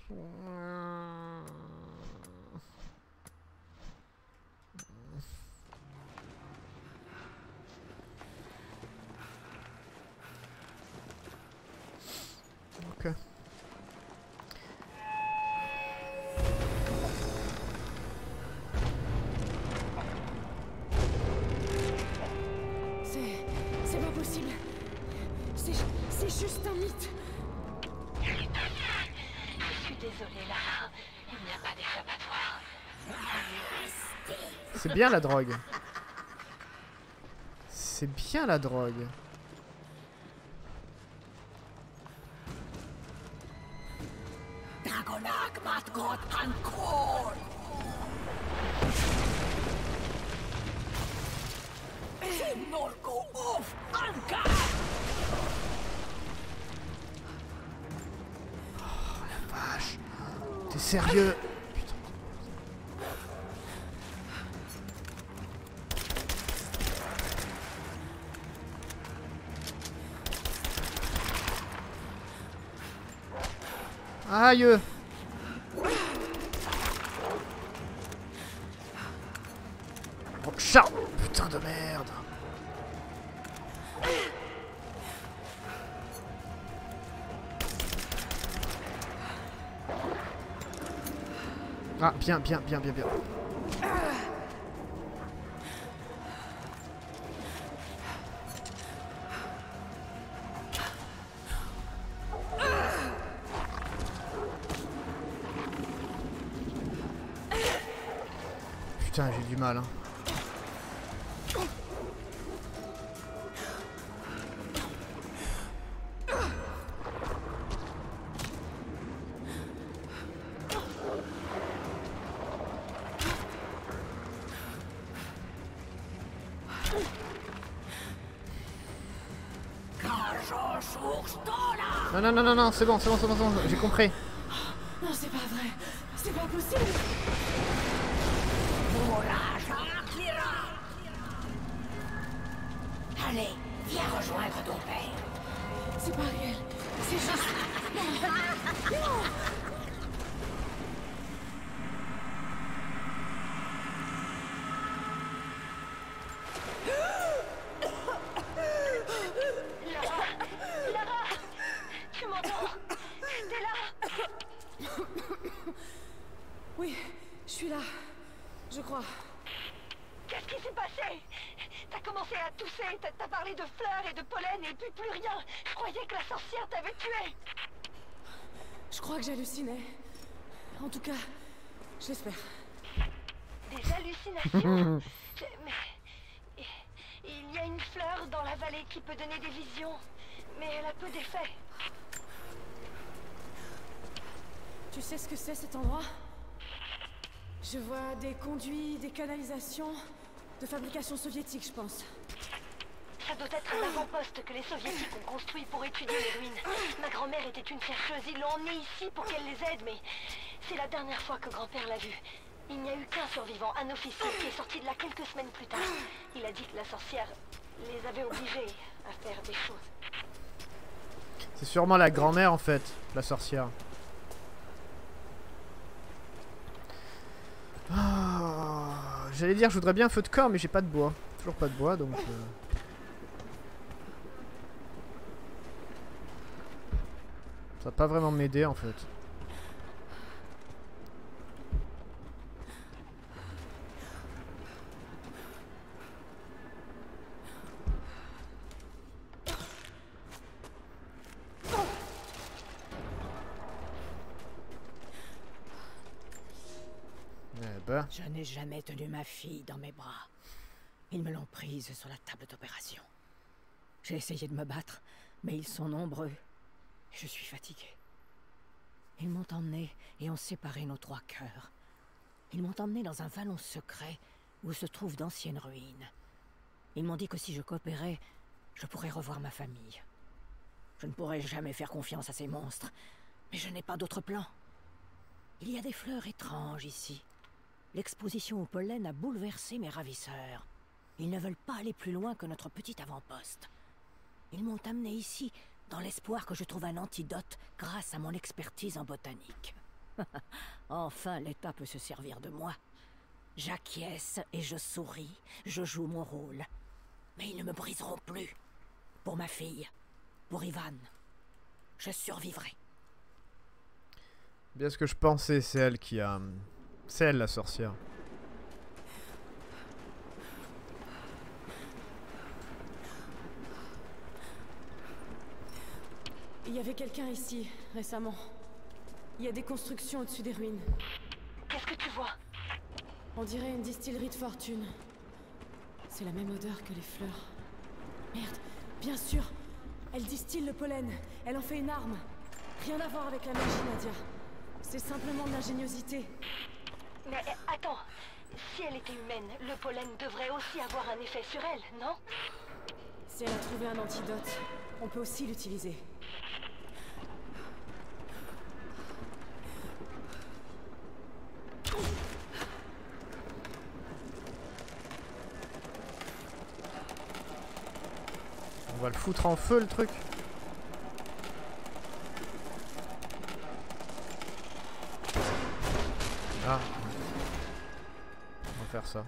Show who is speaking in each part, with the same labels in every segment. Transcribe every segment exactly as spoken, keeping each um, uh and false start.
Speaker 1: Ok.
Speaker 2: C'est... c'est pas possible. C'est... c'est juste un mythe.
Speaker 3: Je suis désolée, Lara. Il n'y a pas d'échappatoire.
Speaker 1: C'est bien la drogue. C'est bien la drogue. Oh la vache. T'es sérieux? Putain. Aïe. Oh, chat. Putain de merde. Ah, bien, bien, bien, bien, bien. Putain, j'ai du mal, hein. Non, non, non, non, non, c'est bon, c'est bon, c'est bon, c'est bon, j'ai compris.
Speaker 2: Non, c'est pas vrai. C'est pas possible.
Speaker 3: Allez, viens rejoindre ton père.
Speaker 2: C'est pas réel. C'est juste... Non. Non.
Speaker 3: Lara, Lara, tu m'entends? T'es là?
Speaker 2: Oui, je suis là. Je crois.
Speaker 3: Qu'est-ce qui s'est passé? T'as commencé à tousser, t'as t'as parlé de fleurs et de pollen et puis plus rien. Je croyais que la sorcière t'avait tué.
Speaker 2: Je crois que j'hallucinais. En tout cas, j'espère.
Speaker 3: Des hallucinations? Je- Mais... Il y a une fleur dans la vallée qui peut donner des visions, mais elle a peu d'effet.
Speaker 2: Tu sais ce que c'est cet endroit? Je vois des conduits, des canalisations, de fabrication soviétique, je pense.
Speaker 3: Ça doit être un avant-poste que les soviétiques ont construit pour étudier les ruines. Ma grand-mère était une chercheuse, ils l'ont emmenée ici pour qu'elle les aide, mais c'est la dernière fois que grand-père l'a vue. Il n'y a eu qu'un survivant, un officier, qui est sorti de là quelques semaines plus tard. Il a dit que la sorcière les avait obligés à faire des choses.
Speaker 1: C'est sûrement la grand-mère en fait, la sorcière. Ah, j'allais dire je voudrais bien un feu de corps mais j'ai pas de bois. Toujours pas de bois donc... Euh... Ça va pas vraiment m'aider en fait. Eh ben...
Speaker 4: Je n'ai jamais tenu ma fille dans mes bras. Ils me l'ont prise sur la table d'opération. J'ai essayé de me battre, mais ils sont nombreux. Et je suis fatiguée. Ils m'ont emmené et ont séparé nos trois cœurs. Ils m'ont emmené dans un vallon secret où se trouvent d'anciennes ruines. Ils m'ont dit que si je coopérais, je pourrais revoir ma famille. Je ne pourrai jamais faire confiance à ces monstres, mais je n'ai pas d'autre plan. Il y a des fleurs étranges ici. L'exposition au pollen a bouleversé mes ravisseurs. Ils ne veulent pas aller plus loin que notre petit avant-poste. Ils m'ont amené ici dans l'espoir que je trouve un antidote grâce à mon expertise en botanique. Enfin, l'État peut se servir de moi. J'acquiesce et je souris, je joue mon rôle. Mais ils ne me briseront plus. Pour ma fille, pour Ivan, je survivrai.
Speaker 1: Bien ce que je pensais, c'est elle qui a... C'est elle la sorcière.
Speaker 2: Il y avait quelqu'un ici, récemment. Il y a des constructions au-dessus des ruines.
Speaker 3: Qu'est-ce que tu vois?
Speaker 2: On dirait une distillerie de fortune. C'est la même odeur que les fleurs. Merde, bien sûr. Elle distille le pollen. Elle en fait une arme. Rien à voir avec la magie, Nadia. C'est simplement de l'ingéniosité.
Speaker 3: Mais euh, attends, si elle était humaine, le pollen devrait aussi avoir un effet sur elle, non?
Speaker 2: Si elle a trouvé un antidote, on peut aussi l'utiliser.
Speaker 1: On va le foutre en feu le truc. Ah. On va faire ça.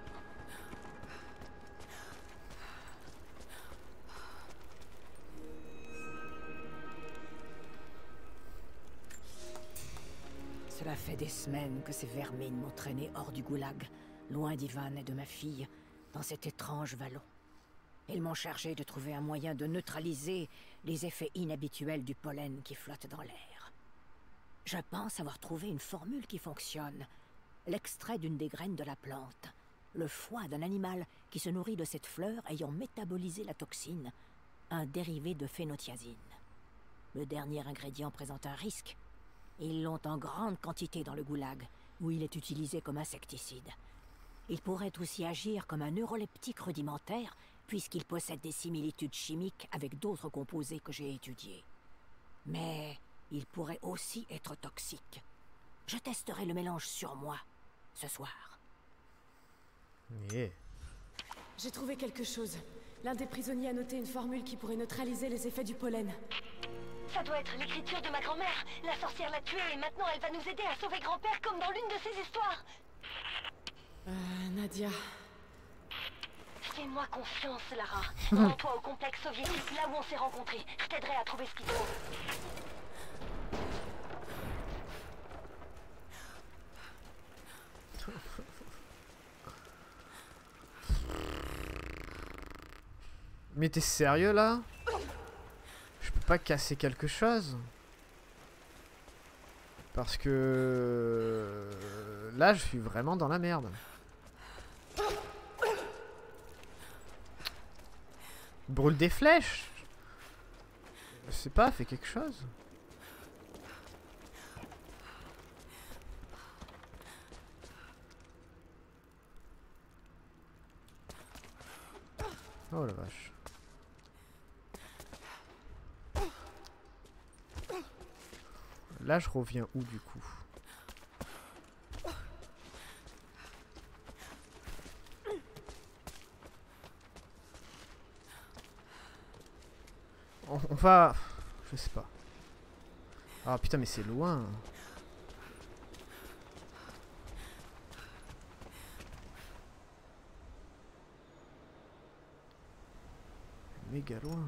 Speaker 4: Cela fait des semaines que ces vermines m'ont traîné hors du goulag, loin d'Ivan et de ma fille, dans cet étrange vallon. Ils m'ont chargé de trouver un moyen de neutraliser les effets inhabituels du pollen qui flotte dans l'air. Je pense avoir trouvé une formule qui fonctionne. L'extrait d'une des graines de la plante. Le foie d'un animal qui se nourrit de cette fleur ayant métabolisé la toxine. Un dérivé de phénothiazine. Le dernier ingrédient présente un risque. Ils l'ont en grande quantité dans le goulag, où il est utilisé comme insecticide. Il pourrait aussi agir comme un neuroleptique rudimentaire, puisqu'il possède des similitudes chimiques avec d'autres composés que j'ai étudiés. Mais il pourrait aussi être toxique. Je testerai le mélange sur moi, ce soir.
Speaker 1: Yeah.
Speaker 2: J'ai trouvé quelque chose. L'un des prisonniers a noté une formule qui pourrait neutraliser les effets du pollen.
Speaker 3: Ça doit être l'écriture de ma grand-mère. La sorcière l'a tuée et maintenant elle va nous aider à sauver grand-père comme dans l'une de ses histoires.
Speaker 2: Euh, Nadia...
Speaker 3: Fais-moi confiance, Lara. Rends-toi au complexe soviétique, là où on s'est rencontrés. Je t'aiderai à trouver ce qu'il faut.
Speaker 1: Mais t'es sérieux là? Je peux pas casser quelque chose? Parce que... Là je suis vraiment dans la merde. Brûle des flèches. Je sais pas, fais quelque chose. Oh la vache. Là je reviens où du coup? On, on va... Je sais pas. Ah putain mais c'est loin. Méga loin.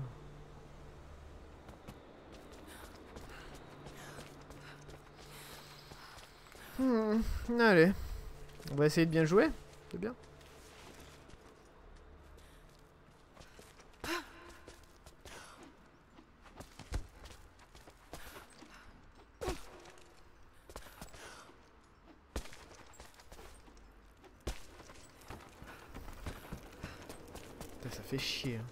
Speaker 1: Hmm, allez. On va essayer de bien jouer. C'est bien. Putain, ça fait chier. Hein.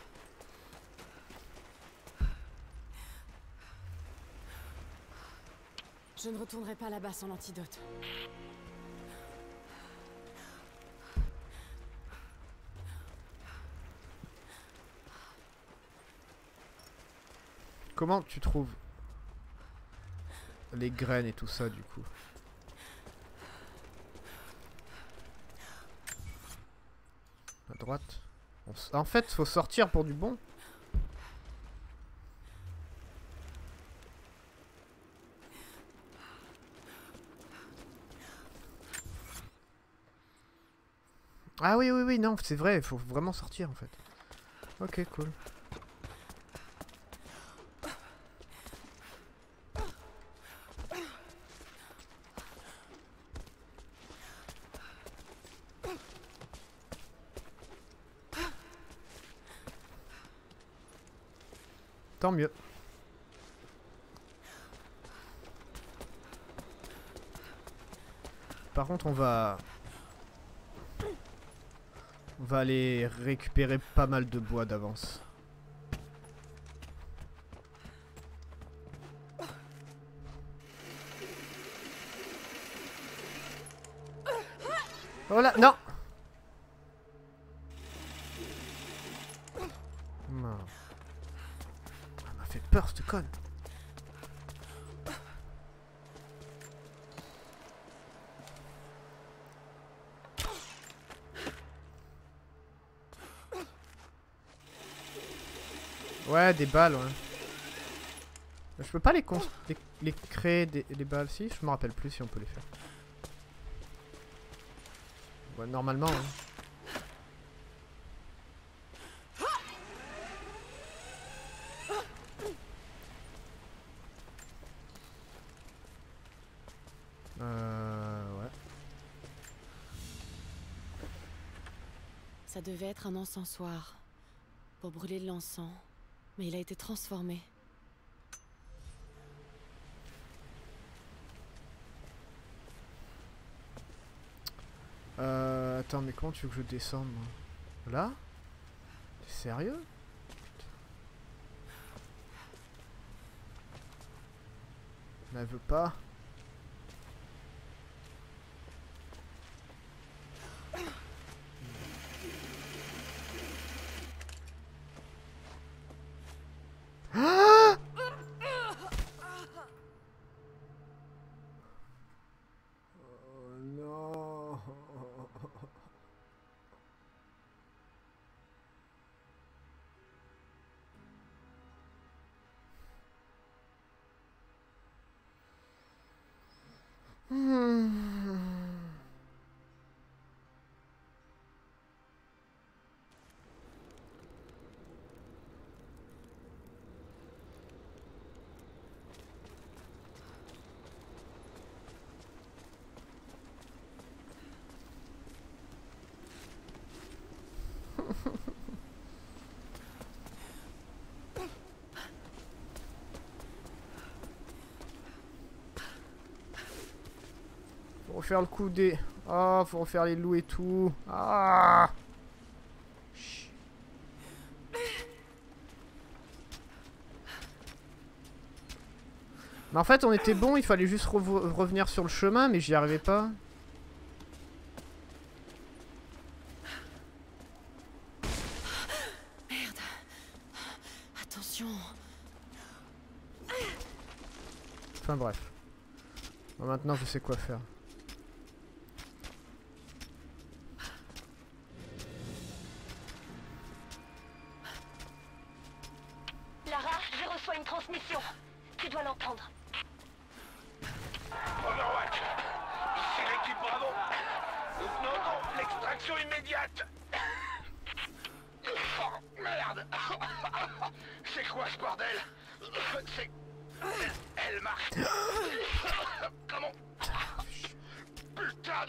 Speaker 2: Je ne retournerai pas là-bas sans l'antidote.
Speaker 1: Comment tu trouves les graines et tout ça du coup? À droite. On s... En fait, faut sortir pour du bon. Ah oui, oui, oui, non, c'est vrai, il faut vraiment sortir en fait. Ok, cool. Tant mieux. Par contre, on va... On va aller récupérer pas mal de bois d'avance. Oh là, non! Non. Elle m'a fait peur, cette conne. Ouais, des balles, ouais. Je peux pas les, les, les créer, des, des balles, si? Je me rappelle plus si on peut les faire. Ouais, normalement, hein. Euh... Ouais.
Speaker 2: Ça devait être un encensoir pour brûler de l'encens, mais il a été transformé.
Speaker 1: Euh... Attends, mais comment tu veux que je descende, moi? Là? T'es sérieux? Elle veut pas. Ah! Oh non. Hmm. Faut refaire le coup des... Ah, faut refaire les loups et tout. Ah. Chut. Mais en fait, on était bon, il fallait juste re revenir sur le chemin, mais j'y arrivais pas.
Speaker 2: Merde. Attention.
Speaker 1: Enfin bref. Bon, maintenant, je sais quoi faire.
Speaker 3: Lara, je reçois une transmission. Tu dois l'entendre.
Speaker 5: Overwatch, ici l'équipe Bravo. Nous demandons l'extraction immédiate. Oh, merde. C'est quoi ce bordel? C'est... Elle, elle marche. Comment? Putain de...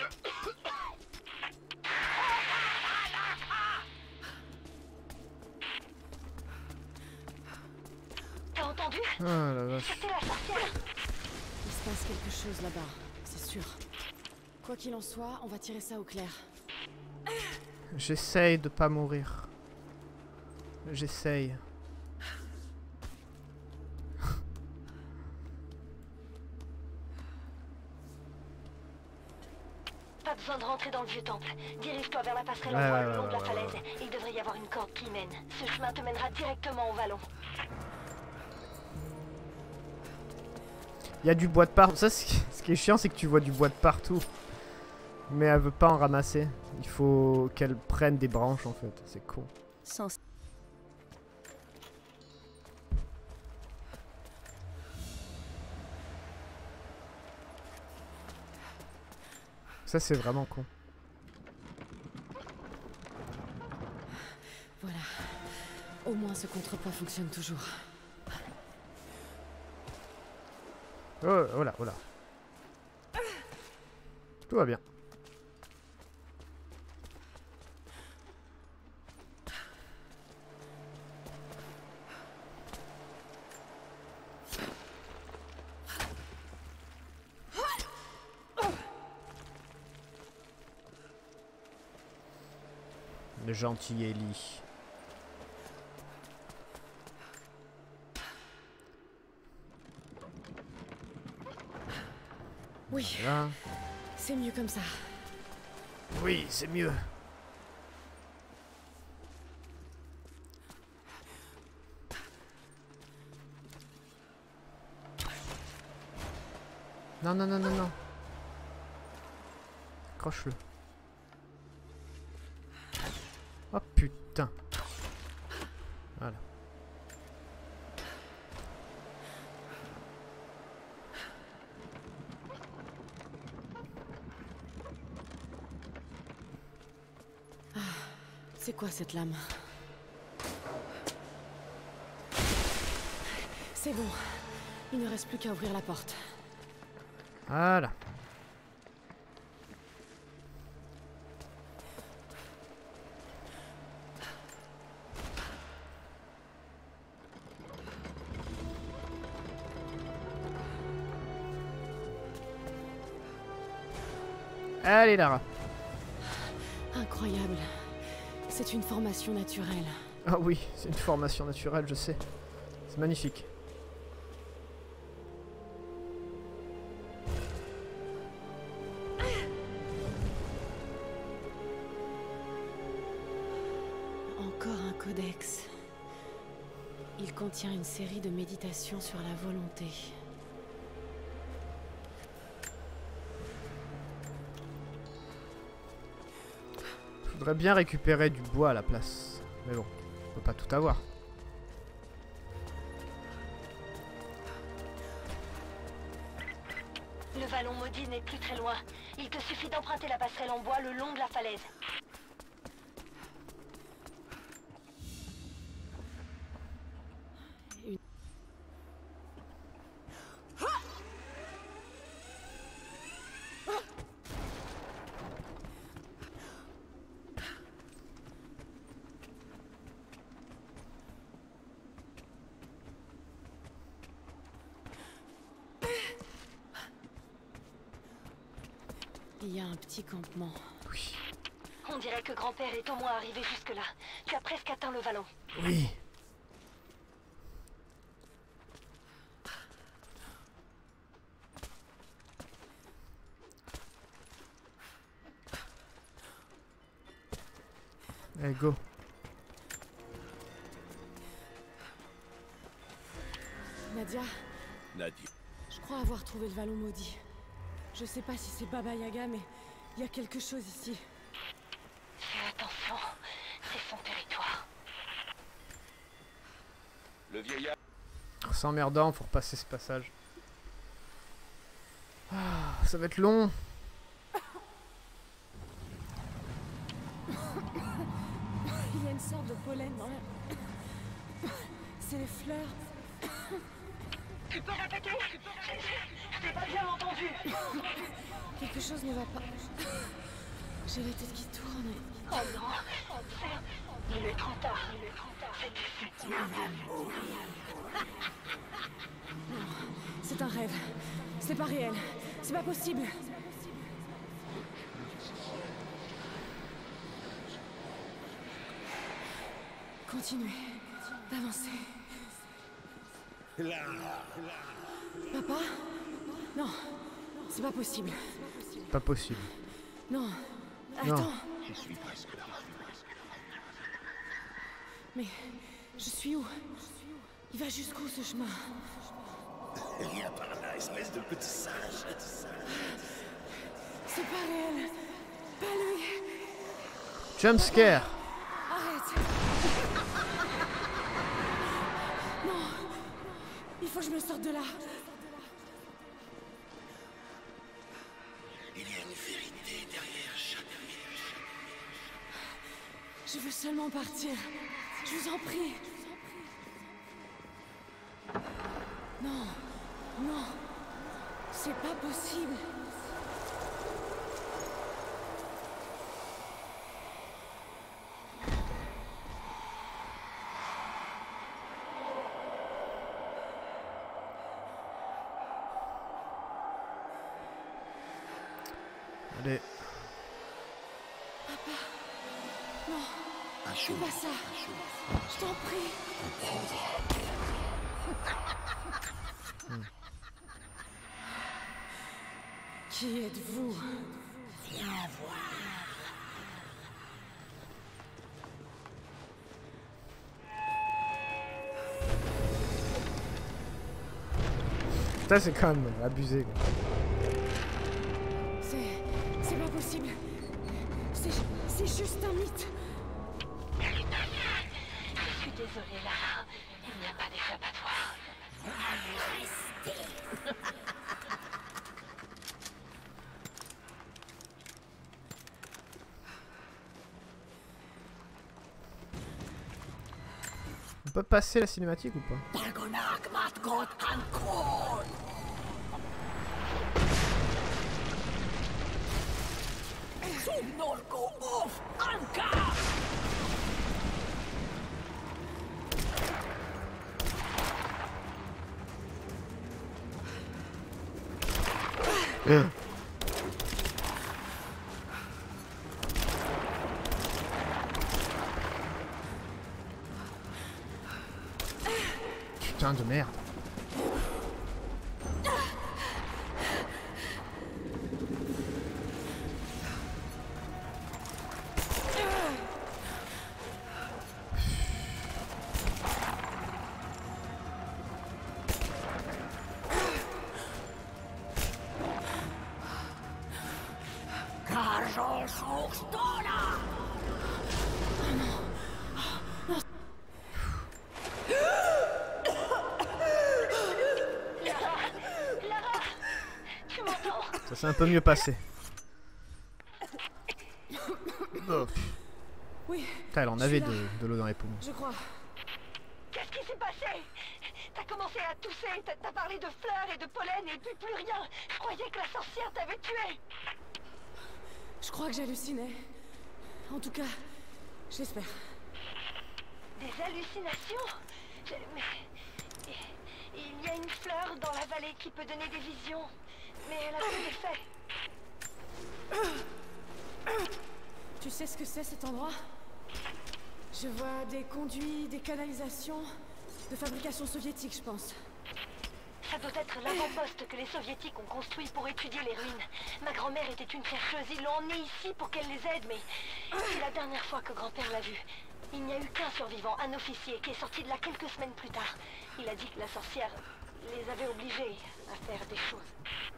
Speaker 3: T'as entendu?
Speaker 1: Ah la vache.
Speaker 3: C'était la sorcière.
Speaker 2: Il se passe quelque chose là-bas, c'est sûr. Quoi qu'il en soit, on va tirer ça au clair.
Speaker 1: J'essaye de pas mourir. J'essaye.
Speaker 3: Pas besoin de rentrer dans le vieux temple. Dirige-toi vers la passerelle
Speaker 1: Ouais,
Speaker 3: en bois
Speaker 1: ouais,
Speaker 3: le long
Speaker 1: ouais,
Speaker 3: de la
Speaker 1: ouais,
Speaker 3: falaise.
Speaker 1: ouais.
Speaker 3: Il devrait y avoir une corde qui mène. Ce chemin te mènera directement au vallon.
Speaker 1: Il y a du bois de partout. Ça, ce qui est chiant, c'est que tu vois du bois de partout. Mais elle veut pas en ramasser. Il faut qu'elle prenne des branches en fait. C'est con.
Speaker 2: Sans...
Speaker 1: Ça, c'est vraiment con.
Speaker 2: moins ce contrepoids fonctionne toujours.
Speaker 1: Oh, oh là, oh là. Tout va bien. Le gentil Ellie.
Speaker 2: Oui,
Speaker 1: Voilà.
Speaker 2: c'est mieux comme ça.
Speaker 1: Oui, c'est mieux. Non, non, non, non, non. Accroche-le. Oh putain. Voilà.
Speaker 2: C'est quoi cette lame? C'est bon. Il ne reste plus qu'à ouvrir la porte.
Speaker 1: Voilà. Allez Lara.
Speaker 2: Incroyable. C'est une formation naturelle.
Speaker 1: Ah oui, c'est une formation naturelle, je sais. C'est magnifique.
Speaker 2: Encore un codex. Il contient une série de méditations sur la volonté.
Speaker 1: Je voudrais bien récupérer du bois à la place. Mais bon, on peut pas tout avoir.
Speaker 3: Le vallon maudit n'est plus très loin. Il te suffit d'emprunter la passerelle en bois le long de la falaise.
Speaker 2: Il y a un petit campement.
Speaker 1: Oui.
Speaker 3: On dirait que grand-père est au moins arrivé jusque-là. Tu as presque atteint le vallon.
Speaker 1: Oui. Allez, go.
Speaker 2: Nadia,
Speaker 6: Nadia.
Speaker 2: je crois avoir trouvé le vallon maudit. Je sais pas si c'est Baba Yaga, mais il y a quelque chose ici.
Speaker 3: Fais attention, c'est son territoire.
Speaker 6: Le vieillard.
Speaker 1: C'est emmerdant, faut repasser ce passage. Ah, ça va être long.
Speaker 2: Il y a une sorte de pollen dans l'air. C'est les fleurs.
Speaker 3: Tu peux répéter? Je t'ai pas bien entendu.
Speaker 2: Quelque chose ne va pas. J'ai la tête qui tourne et...
Speaker 3: Oh non, c'est... Il est trop tard, il est trop tard. C'est...
Speaker 2: C'est un rêve. C'est pas réel. C'est pas possible. Continuez d'avancer. Papa? Non, c'est pas possible.
Speaker 1: Pas possible.
Speaker 2: Non,
Speaker 1: Non.
Speaker 2: attends.
Speaker 6: Je suis presque là.
Speaker 2: Mais je suis où? Il va jusqu'où ce chemin?
Speaker 6: Il y a par là, espèce de petit sage.
Speaker 2: C'est pas réel. Pas lui.
Speaker 1: Jump scare.
Speaker 2: Arrête. Non. Il faut que je me sorte de là.
Speaker 6: Il y a une vérité derrière chaque mythe.
Speaker 2: Je veux seulement partir. Je vous en prie. Non, non, c'est pas possible.
Speaker 1: Allez.
Speaker 2: Papa, non,
Speaker 6: Un
Speaker 2: fais
Speaker 6: chaud.
Speaker 2: pas ça.
Speaker 6: Un chaud.
Speaker 2: Je t'en prie. Qui êtes-vous?
Speaker 4: Viens voir.
Speaker 1: Ça c'est quand même abusé. Quoi.
Speaker 2: C'est... c'est pas possible. C'est... c'est juste un mythe.
Speaker 3: Je suis désolée, Lara. Il n'y a pas d'échappatoire.
Speaker 1: On peut passer la cinématique ou pas?
Speaker 4: Dagonak mat got an kron. Sugnol go off anka.
Speaker 1: Putain de merde.
Speaker 4: Karjol Shokstola.
Speaker 1: Ça s'est un peu mieux passé. Oh.
Speaker 2: Oui,
Speaker 1: Putain, elle en
Speaker 2: je
Speaker 1: avait
Speaker 2: suis là.
Speaker 1: de, de l'eau dans les poumons.
Speaker 2: je crois.
Speaker 3: Qu'est-ce qui s'est passé? T'as commencé à tousser, t'as t'as parlé de fleurs et de pollen et puis plus rien. Je croyais que la sorcière t'avait tué.
Speaker 2: Je crois que j'hallucinais. En tout cas, j'espère.
Speaker 3: Des hallucinations? Je- Mais... Il y a une fleur dans la vallée qui peut donner des visions. Mais elle a peu d'effet.
Speaker 2: Tu sais ce que c'est cet endroit? Je vois des conduits, des canalisations, de fabrication soviétique, je pense.
Speaker 3: Ça doit être l'avant-poste que les soviétiques ont construit pour étudier les ruines. Ma grand-mère était une chercheuse, ils l'ont emmenée ici pour qu'elle les aide, mais c'est la dernière fois que grand-père l'a vue. Il n'y a eu qu'un survivant, un officier, qui est sorti de là quelques semaines plus tard. Il a dit que la sorcière les avait obligés à faire des choses.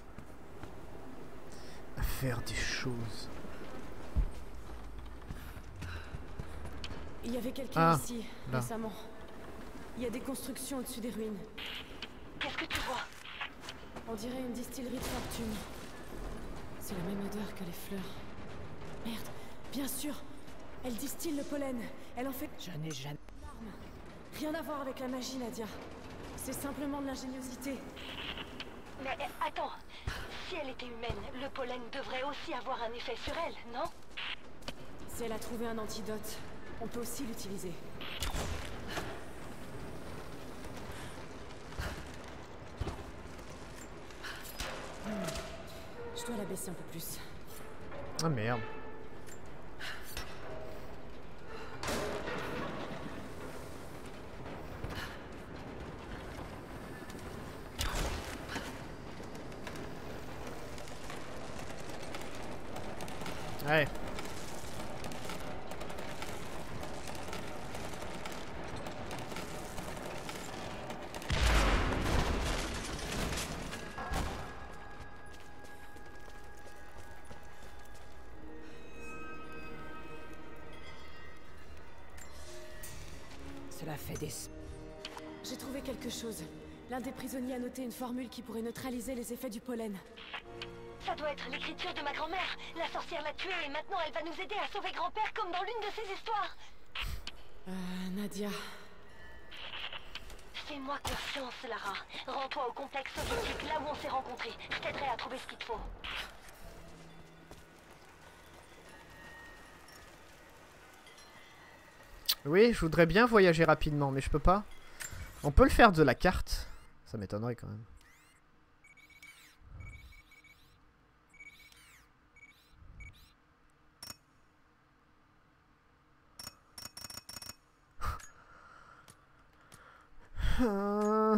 Speaker 1: À faire des choses.
Speaker 2: Il y avait quelqu'un
Speaker 1: Ah,
Speaker 2: ici,
Speaker 1: là.
Speaker 2: récemment. Il y a des constructions au-dessus des ruines.
Speaker 3: Qu'est-ce que tu vois?
Speaker 2: On dirait une distillerie de fortune. C'est la même odeur que les fleurs. Merde, bien sûr. Elle distille le pollen. Elle en fait
Speaker 4: Je n'ai jamais...
Speaker 2: une arme. Rien à voir avec la magie, Nadia. C'est simplement de l'ingéniosité.
Speaker 3: Mais euh, attends, si elle était humaine, le pollen devrait aussi avoir un effet sur elle, non?
Speaker 2: Si elle a trouvé un antidote, on peut aussi l'utiliser. Hmm. Je dois la baisser un peu plus.
Speaker 1: Ah merde. Ouais.
Speaker 4: Cela fait des...
Speaker 2: J'ai trouvé quelque chose. L'un des prisonniers a noté une formule qui pourrait neutraliser les effets du pollen.
Speaker 3: Ça doit être l'écriture de ma grand-mère. La sorcière l'a tuée et maintenant elle va nous aider à sauver grand-père comme dans l'une de ses histoires.
Speaker 2: Euh, Nadia.
Speaker 3: Fais-moi confiance, Lara. Rends-toi au complexe soviétique, là où on s'est rencontrés. Je t'aiderai à trouver ce qu'il te faut.
Speaker 1: Oui, je voudrais bien voyager rapidement, mais je peux pas. On peut le faire de la carte. Ça m'étonnerait quand même. Euh...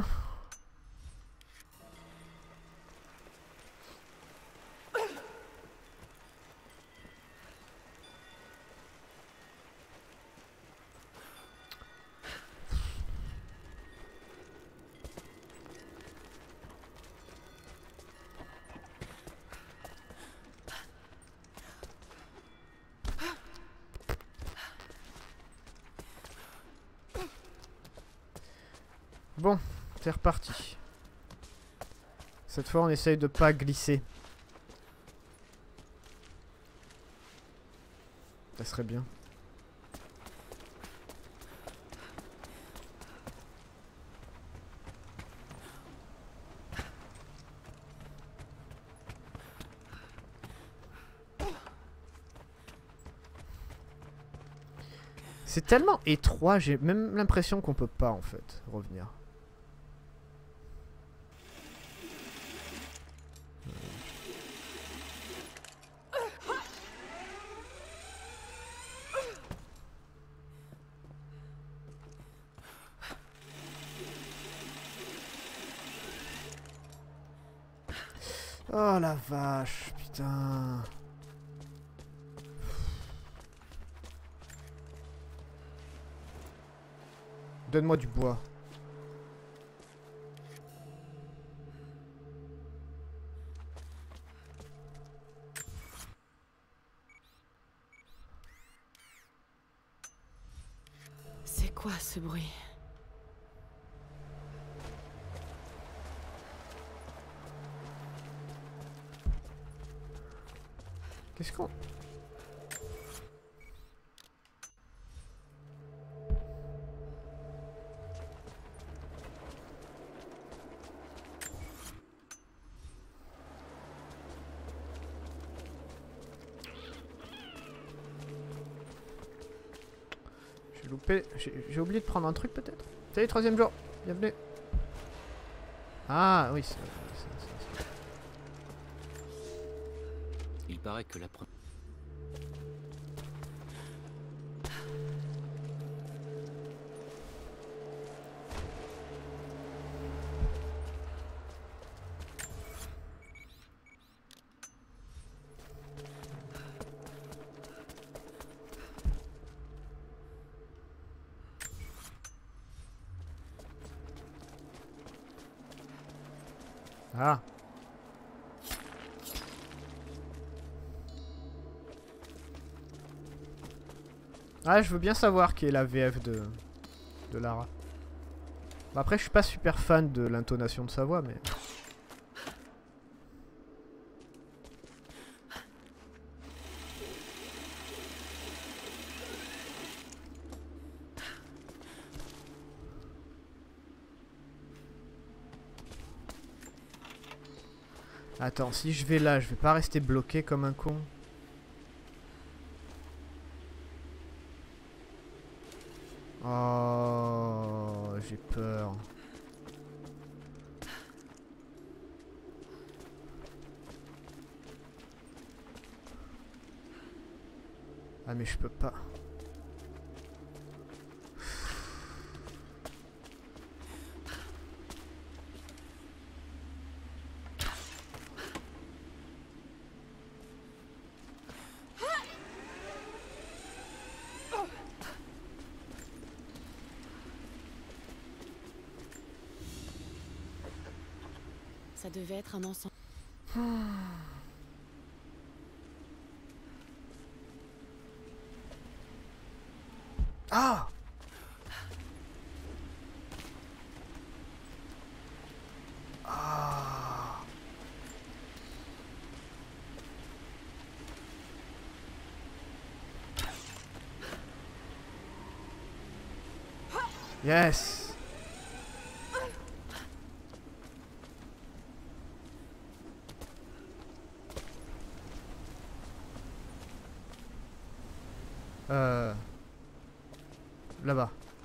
Speaker 1: Bon, c'est reparti. Cette fois, on essaye de pas glisser. Ça serait bien. C'est tellement étroit, j'ai même l'impression qu'on peut pas en fait revenir. Oh la vache, putain. Donne-moi du bois.
Speaker 2: C'est quoi ce bruit?
Speaker 1: Qu'est-ce qu'on... J'ai loupé... J'ai oublié de prendre un truc peut-être. Salut, troisième jour. Bienvenue. Ah oui, c'est...
Speaker 7: Il paraît que la première...
Speaker 1: Ah. Ah, je veux bien savoir qui est la V F de, de Lara. Bah après, je suis pas super fan de l'intonation de sa voix, mais... Attends, si je vais là, je vais pas rester bloqué comme un con. Oh, j'ai peur. Ah mais je peux pas.
Speaker 2: Ça devait être un ensemble.
Speaker 1: Ah! Ah! Yes! Euh... Là-bas.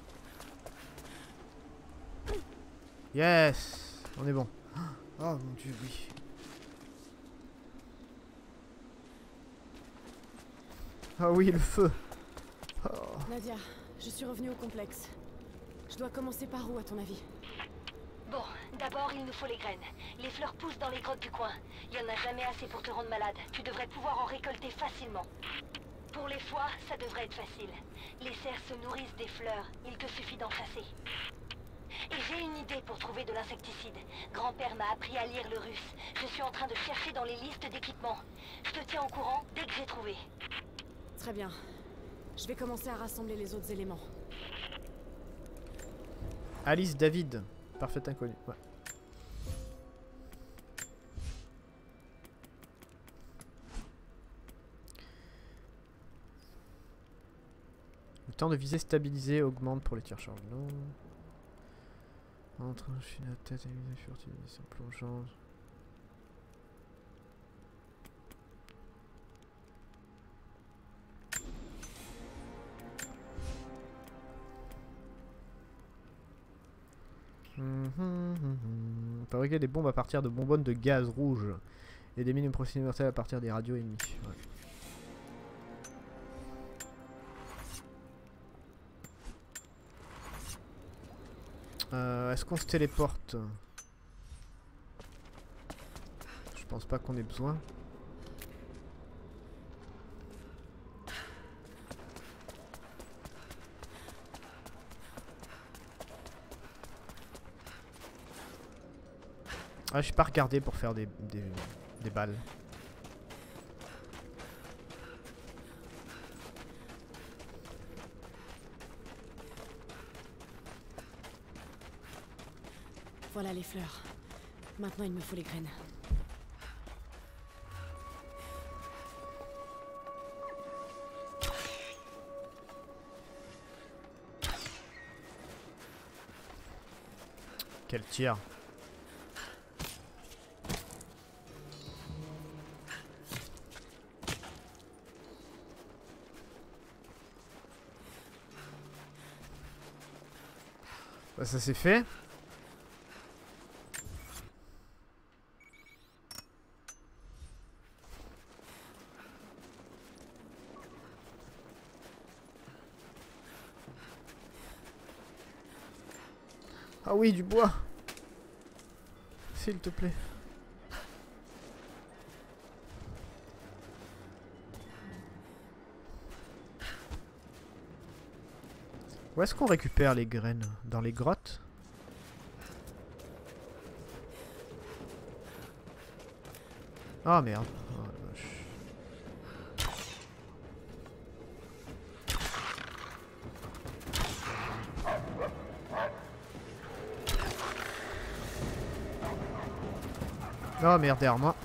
Speaker 1: Yes. On est bon. Oh mon dieu, oui. Ah oui, le feu. Oh.
Speaker 2: Nadia, je suis revenue au complexe. Je dois commencer par où, à ton avis?
Speaker 3: Bon, d'abord, il nous faut les graines. Les fleurs poussent dans les grottes du coin. Il y en a jamais assez pour te rendre malade. Tu devrais pouvoir en récolter facilement. Pour les foies, ça devrait être facile. Les cerfs se nourrissent des fleurs. Il te suffit d'en chasser. Et j'ai une idée pour trouver de l'insecticide. Grand-père m'a appris à lire le russe. Je suis en train de chercher dans les listes d'équipements. Je te tiens au courant dès que j'ai trouvé.
Speaker 2: Très bien. Je vais commencer à rassembler les autres éléments.
Speaker 1: Alice David. Parfait inconnu. Ouais. Le temps de viser stabilisé augmente pour les tirs charge. Non. Entre la tête et une furtive mission plongeante. Mmh, mmh, mmh. Fabriquer des bombes à partir de bonbonnes de gaz rouge et des mines de procédés mortels à partir des radios ennemies. Ouais. Euh, Est-ce qu'on se téléporte? Je pense pas qu'on ait besoin. Ah, je suis pas regardé pour faire des, des, des balles.
Speaker 2: Voilà les fleurs. Maintenant, il me faut les graines.
Speaker 1: Quel tir! Bah, ça c'est fait. Ah oui, du bois. S'il te plaît. Où est-ce qu'on récupère les graines? Dans les grottes? Oh merde. Oh, la vache. Oh merde, derrière moi.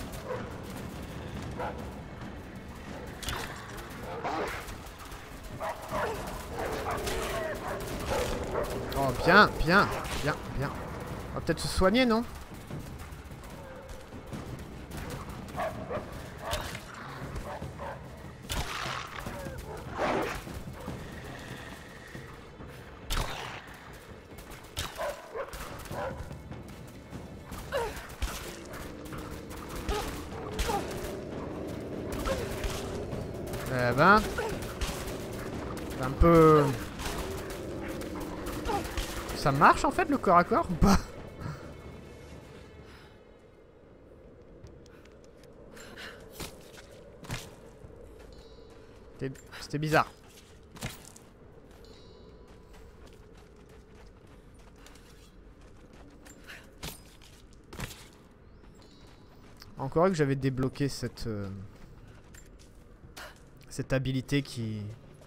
Speaker 1: Oh bien, bien, bien, bien. On va peut-être se soigner, non? Eh ben, c'est un peu... Ça marche en fait le corps à corps ou pas? C'était bizarre. Encore que j'avais débloqué cette... Euh... cette habilité qui...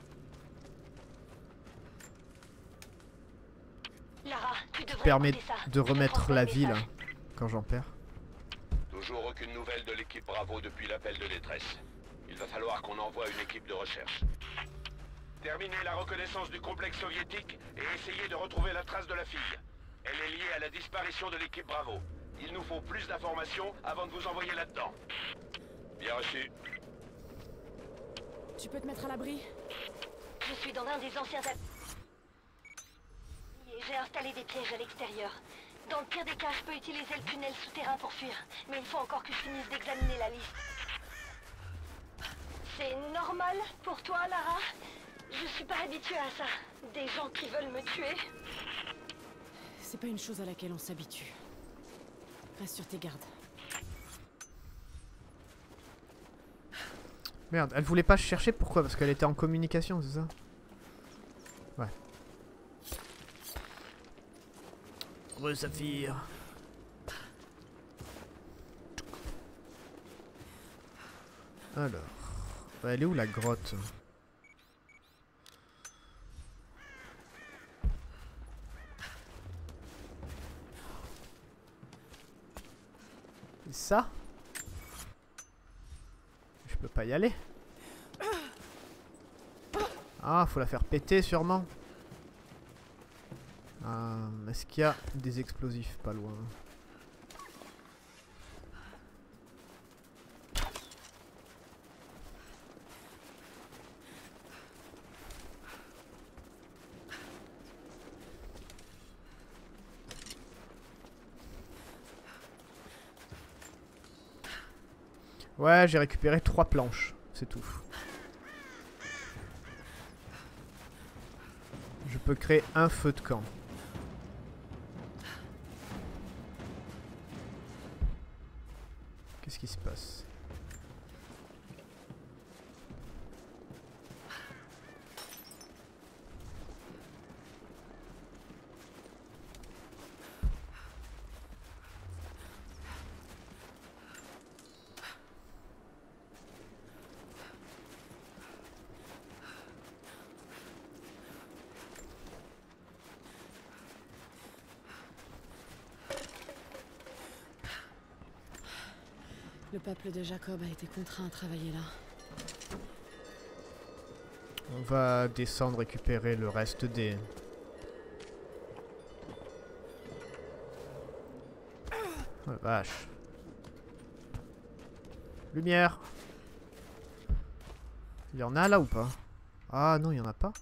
Speaker 3: Lara, tu devrais
Speaker 1: permet
Speaker 3: écouter ça.
Speaker 1: de
Speaker 3: Je te
Speaker 1: remettre
Speaker 3: transmets
Speaker 1: la
Speaker 3: le
Speaker 1: vie là,
Speaker 3: message.
Speaker 1: quand j'en perds.
Speaker 5: Toujours aucune nouvelle de l'équipe Bravo depuis l'appel de détresse. Il va falloir qu'on envoie une équipe de recherche. Terminez la reconnaissance du complexe soviétique et essayez de retrouver la trace de la fille. Elle est liée à la disparition de l'équipe Bravo. Il nous faut plus d'informations avant de vous envoyer là-dedans. Bien reçu.
Speaker 2: Tu peux te mettre à l'abri?
Speaker 3: Je suis dans un des anciens... Et j'ai installé des pièges à l'extérieur. Dans le pire des cas, je peux utiliser le tunnel souterrain pour fuir. Mais il faut encore que je finisse d'examiner la liste. C'est normal pour toi, Lara? Je suis pas habituée à ça. Des gens qui veulent me tuer.
Speaker 2: C'est pas une chose à laquelle on s'habitue. Reste sur tes gardes.
Speaker 1: Merde, elle voulait pas chercher, pourquoi? Parce qu'elle était en communication, c'est ça? Ouais. Re Saphir. Alors, bah, elle est où la grotte? Et ça? Je peux pas y aller. Ah, faut la faire péter sûrement. Ah, est-ce qu'il y a des explosifs pas loin? Ouais, j'ai récupéré trois planches, c'est tout. Je peux créer un feu de camp. Qu'est-ce qui se passe?
Speaker 2: Le peuple de Jacob a été contraint à travailler là.
Speaker 1: On va descendre récupérer le reste des... Oh la vache. Lumière. Il y en a là ou pas? Ah non, il y en a pas.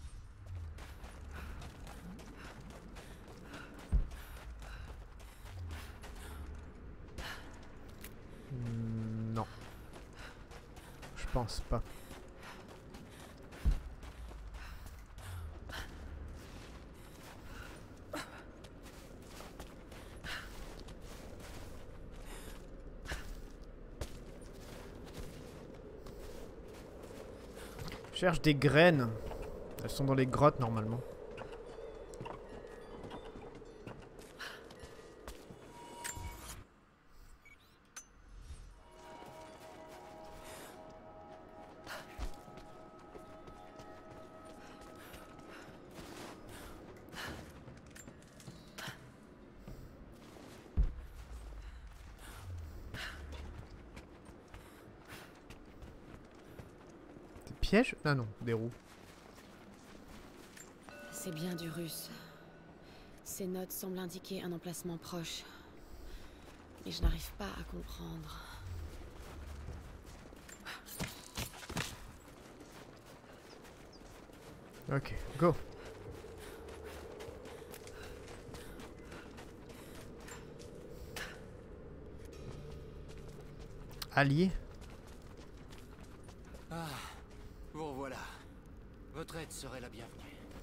Speaker 1: Hmm, non. Je pense pas. Je cherche des graines. Elles sont dans les grottes normalement. Piège? Ah non, des roues.
Speaker 2: C'est bien du russe. Ces notes semblent indiquer un emplacement proche. Mais je n'arrive pas à comprendre.
Speaker 1: Ok, go. Allié.
Speaker 7: Ah, vous revoilà. Votre aide serait la bienvenue.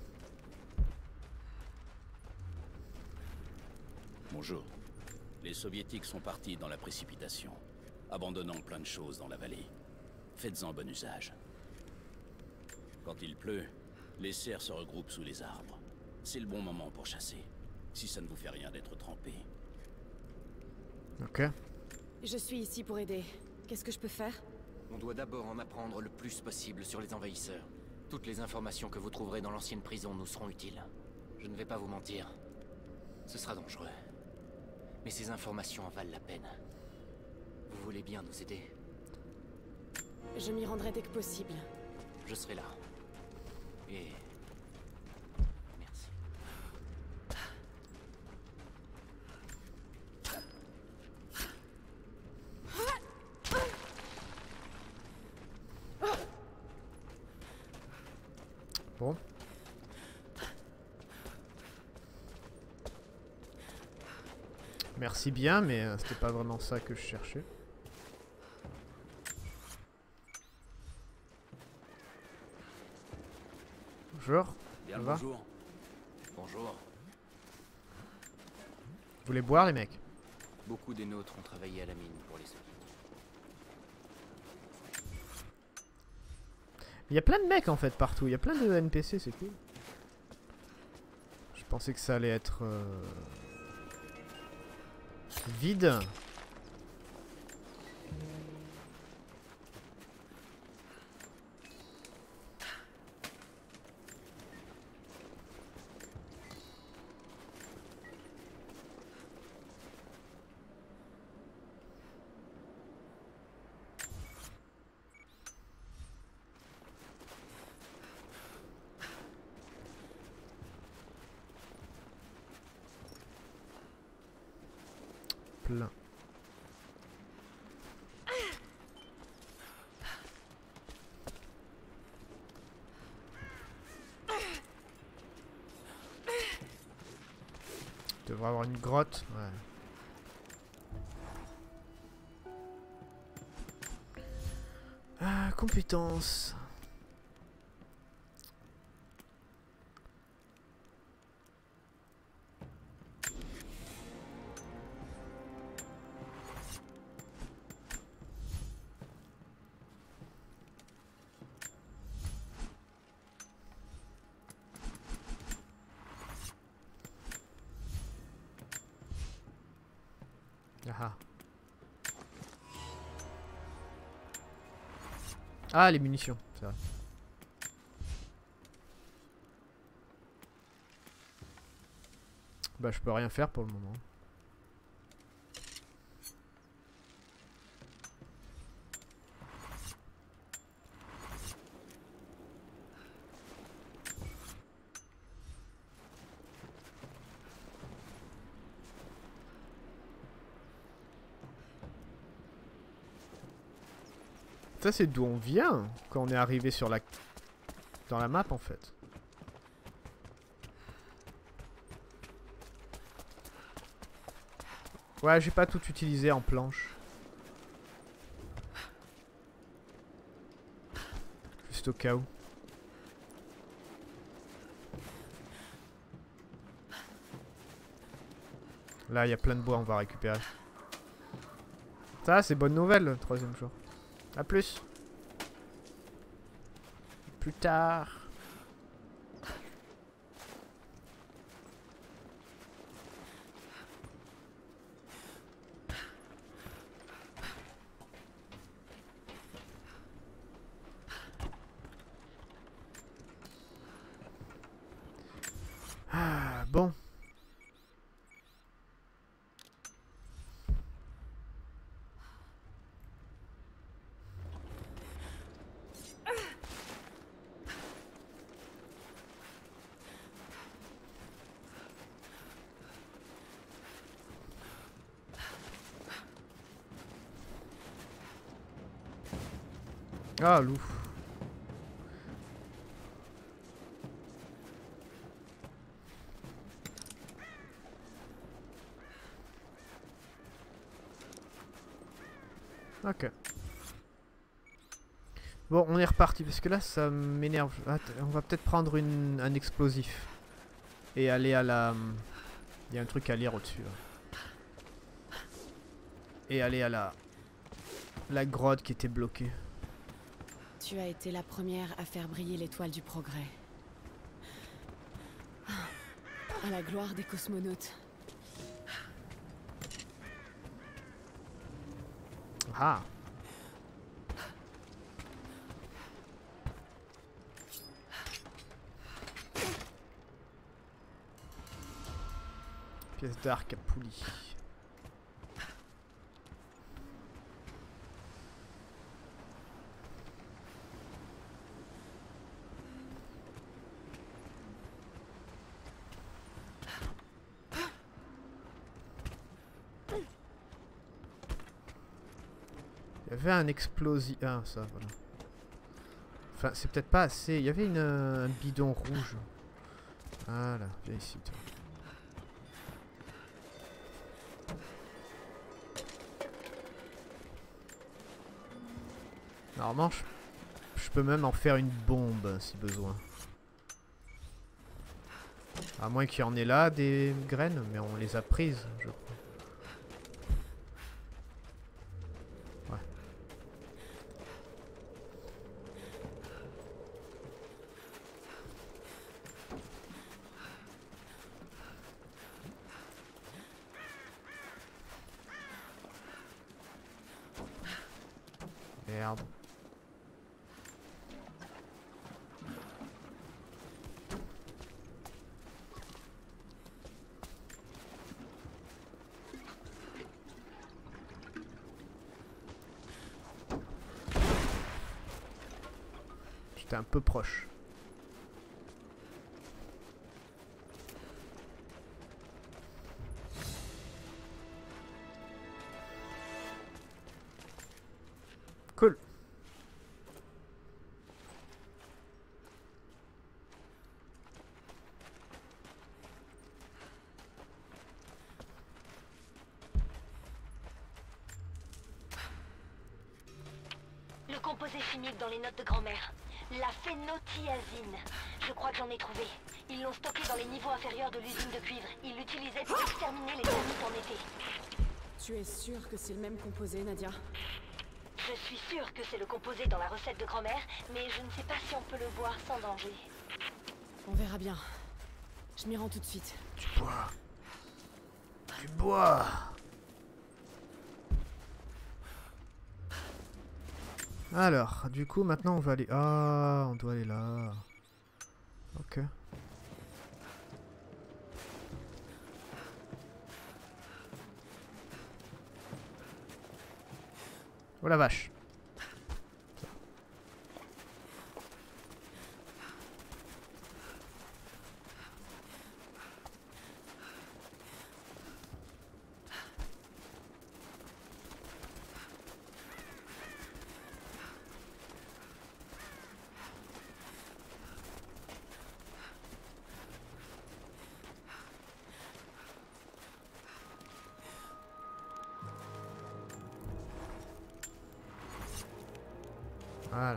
Speaker 8: Bonjour. Les soviétiques sont partis dans la précipitation, abandonnant plein de choses dans la vallée. Faites-en bon usage. Quand il pleut, les cerfs se regroupent sous les arbres. C'est le bon moment pour chasser, si ça ne vous fait rien d'être trempé.
Speaker 1: Ok.
Speaker 2: Je suis ici pour aider. Qu'est-ce que je peux faire?
Speaker 7: On doit d'abord en apprendre le plus possible sur les envahisseurs. Toutes les informations que vous trouverez dans l'ancienne prison nous seront utiles. Je ne vais pas vous mentir. Ce sera dangereux. Mais ces informations en valent la peine. Vous voulez bien nous aider?
Speaker 2: Je m'y rendrai dès que possible.
Speaker 7: Je serai là. Et... merci.
Speaker 1: Merci bien, mais euh, c'était pas vraiment ça que je cherchais. Bonjour.
Speaker 7: Bien
Speaker 1: Ça
Speaker 7: le
Speaker 1: va?
Speaker 7: bonjour. Bonjour.
Speaker 1: Vous voulez boire, les mecs?
Speaker 7: Beaucoup des nôtres ont travaillé à la mine pour les soviétiques.
Speaker 1: Il y a plein de mecs en fait partout, il y a plein de N P C, c'est cool. Je pensais que ça allait être euh, vide. Plein. Il devrait avoir une grotte. Ouais. Ah, compétences. Ah. Ah, les munitions, c'est vrai. Bah, je peux rien faire pour le moment. Ça c'est d'où on vient quand on est arrivé sur la dans la map en fait. Ouais, j'ai pas tout utilisé en planche. Juste au cas où. Là, il y a plein de bois, on va récupérer. Ça, c'est bonne nouvelle le troisième jour. A plus. Plus tard. Ah, bon. Ah, loup. Ok. Bon, on est reparti parce que là, ça m'énerve. On va peut-être prendre une, un explosif et aller à la... Il y a un truc à lire au-dessus. Et aller à la... La grotte qui était bloquée.
Speaker 2: Tu as été la première à faire briller l'étoile du progrès. À la gloire des cosmonautes.
Speaker 1: Ah. Pièce d'arc à poulie. Il y avait un explosif. Ah, ça, voilà. Enfin, c'est peut-être pas assez. Il y avait une, un bidon rouge. Voilà, viens ici, toi. Normalement, je, je peux même en faire une bombe si besoin. À moins qu'il y en ait là des graines, mais on les a prises, je crois. Ouais. Merde. J'étais un peu proche. Cool.
Speaker 3: Le composé chimique dans les notes de grand-mère. La phénotiazine. Je crois que j'en ai trouvé. Ils l'ont stocké dans les niveaux inférieurs de l'usine de cuivre. Ils l'utilisaient pour exterminer les termites en été.
Speaker 2: Tu es sûre que c'est le même composé, Nadia?
Speaker 3: Je suis sûre que c'est le composé dans la recette de grand-mère, mais je ne sais pas si on peut le boire sans danger.
Speaker 2: On verra bien. Je m'y rends tout de suite.
Speaker 1: Tu bois. Tu bois. Alors, du coup, maintenant on va aller... Ah, on doit aller là. Ok. Oh la vache. Voilà.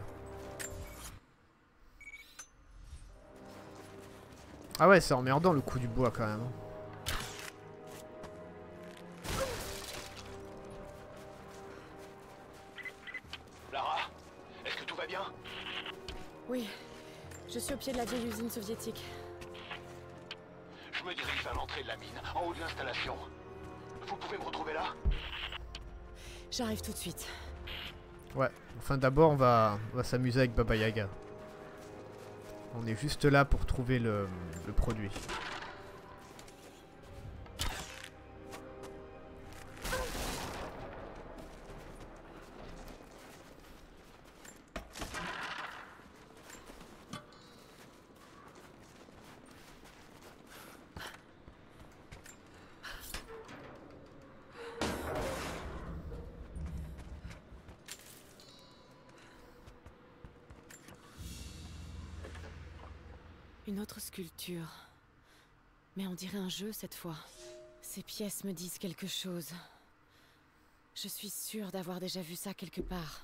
Speaker 1: Ah ouais, c'est emmerdant le coup du bois quand même.
Speaker 5: Lara, est-ce que tout va bien?
Speaker 2: Oui, je suis au pied de la vieille usine soviétique.
Speaker 5: Je me dirige vers l'entrée de la mine, en haut de l'installation. Vous pouvez me retrouver là?
Speaker 2: J'arrive tout de suite.
Speaker 1: Ouais, enfin d'abord on va, on va s'amuser avec Baba Yaga. On est juste là pour trouver le, le produit.
Speaker 2: Une autre sculpture. Mais on dirait un jeu cette fois. Ces pièces me disent quelque chose. Je suis sûre d'avoir déjà vu ça quelque part.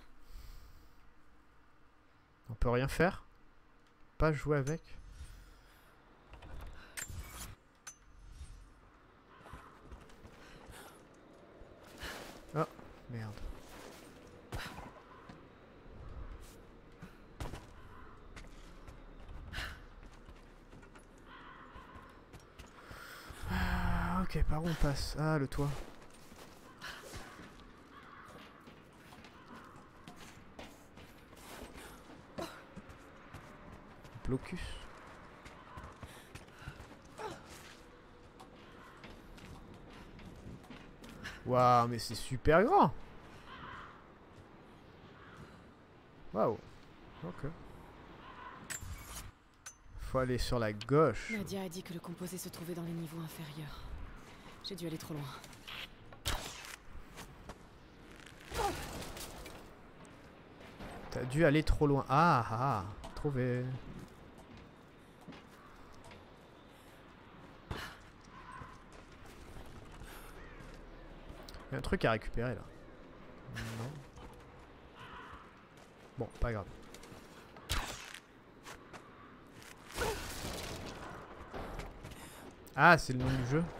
Speaker 1: On peut rien faire? Pas jouer avec? Oh, merde. Ok, par où on passe? Ah, le toit. Blocus. Waouh, mais c'est super grand. Waouh. Ok. Faut aller sur la gauche.
Speaker 2: Nadia a dit que le composé se trouvait dans les niveaux inférieurs. J'ai dû aller trop loin.
Speaker 1: T'as dû aller trop loin. Ah ah, trouvé. Il y a un truc à récupérer là. Non. Bon, pas grave. Ah, c'est le nom du jeu.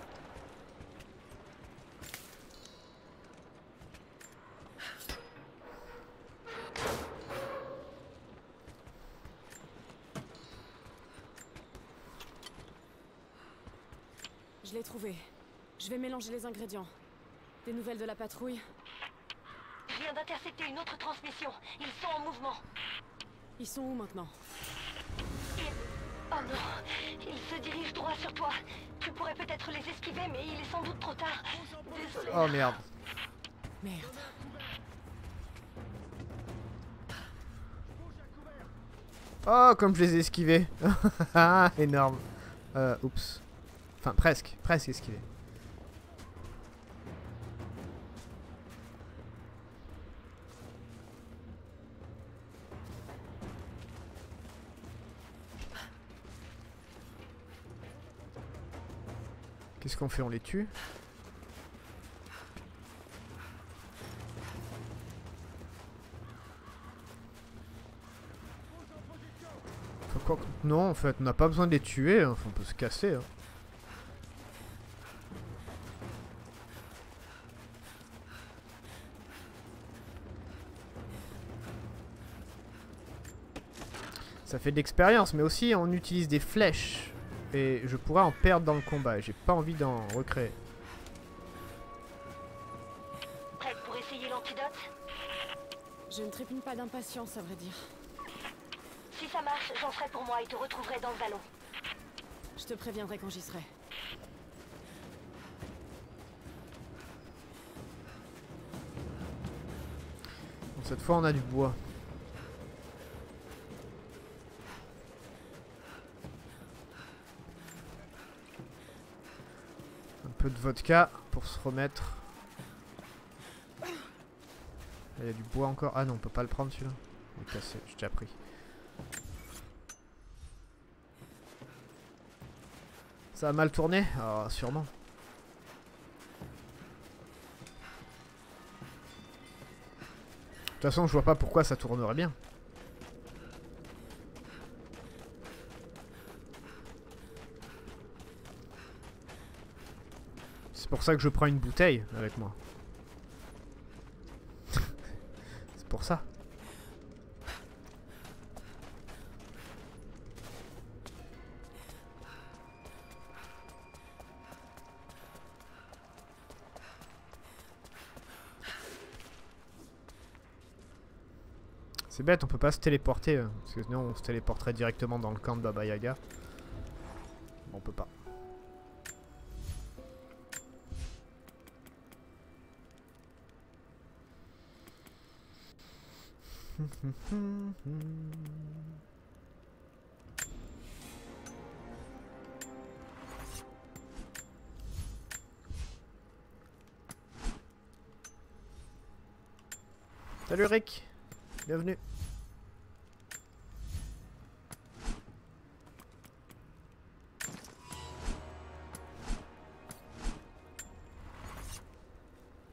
Speaker 2: Je l'ai trouvé. Je vais mélanger les ingrédients. Des nouvelles de la patrouille?
Speaker 3: Je viens d'intercepter une autre transmission. Ils sont en mouvement.
Speaker 2: Ils sont où maintenant?
Speaker 3: Ils... Oh non, ils se dirigent droit sur toi. Tu pourrais peut-être les esquiver, mais il est sans doute trop tard. Désolé.
Speaker 1: Oh merde.
Speaker 2: Merde.
Speaker 1: Oh, comme je les ai esquivés. Énorme. Euh, oups. Enfin, presque. Presque esquivé. Qu'est-ce qu'on fait? On les tue? Enfin, quoi... Non, en fait, on n'a pas besoin de les tuer. Enfin, on peut se casser. Hein. Ça fait de l'expérience, mais aussi on utilise des flèches. Et je pourrais en perdre dans le combat. J'ai pas envie d'en recréer.
Speaker 3: Prête pour essayer l'antidote?
Speaker 2: Je ne trépigne pas d'impatience, à vrai dire.
Speaker 3: Si ça marche, j'en ferai pour moi et te retrouverai dans le vallon.
Speaker 2: Je te préviendrai quand j'y serai.
Speaker 1: Bon, cette fois, on a du bois. Un peu de vodka pour se remettre. Il y a du bois encore. Ah non, on peut pas le prendre celui-là. Il est cassé, j'ai déjà pris. Ça a mal tourné? Ah, sûrement. De toute façon, je vois pas pourquoi ça tournerait bien. C'est pour ça que je prends une bouteille avec moi. C'est pour ça. C'est bête, on peut pas se téléporter, hein, parce que sinon on se téléporterait directement dans le camp de Baba Yaga. Bon, on peut pas. Salut Rick, bienvenue. Ça va ?